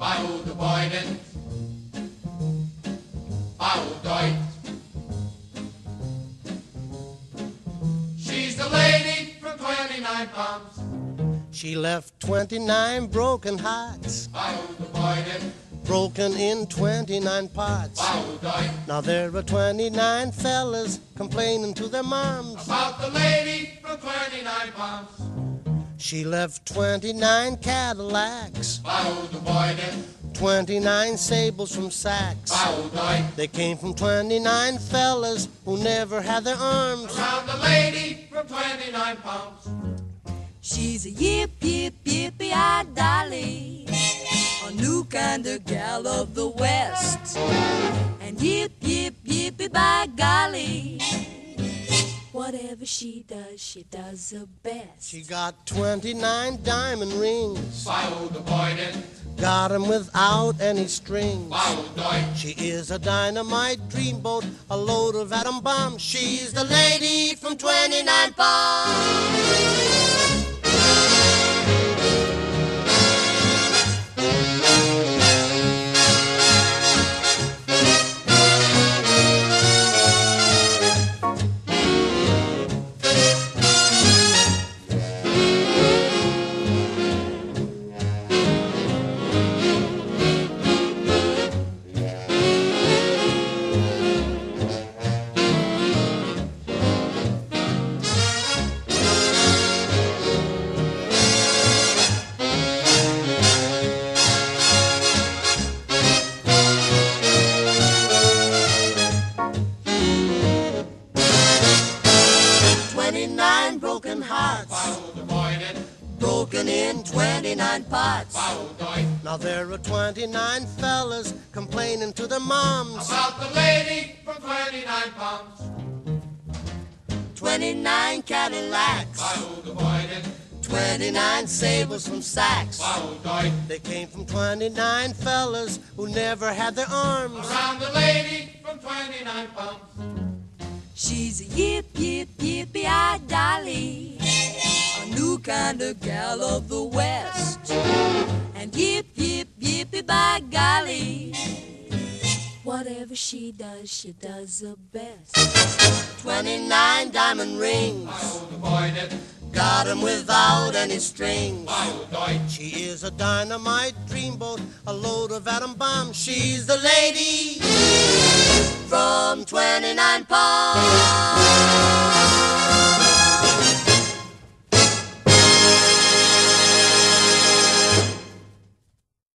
Baugebäuden, Baudeut. She's the lady from 29 Palms. She left 29 broken hearts, Baugebäuden, broken in 29 parts. Baudeut. Now there are 29 fellas complaining to their moms About the lady from 29 Palms. she left 29 Cadillacs, Baugebäuden, 29 sables from Saks. Baudeut. They came from 29 fellas who never had their arms Around the lady from 29 Palms. She's a yip, yip, yippee-eyed dolly, a new kind of gal of the West. And yip, yip, yippee, by golly, whatever she does her best. She got 29 diamond rings, Baugebäuden, got 'em without any strings. Baudeut. She is a dynamite dreamboat, a load of atom bombs. She's the lady from 29 Palms. 29 broken hearts, Baugebäuden, broken in 29 parts. Baudeut. Now there are 29 fellas complaining to their moms About the lady from 29 Palms. 29 Cadillacs, Baugebäuden, 29 sables from Saks. Baudeut. They came from 29 fellas who never had their arms Around the lady from 29 Palms. She's a yip, yip, yippee-eyed dolly, a new kind of gal of the West. And yip, yip, yippee, by golly, whatever she does her best. 29 diamond rings, Baugebäuden, got 'em without any strings. Baudeut. She is a dynamite dreamboat, a load of atom bombs. She's the lady from 29 Palms.